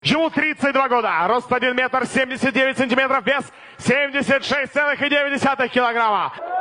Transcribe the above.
Ему 32 года, рост 1 метр 79 сантиметров, вес 76,9 килограмма.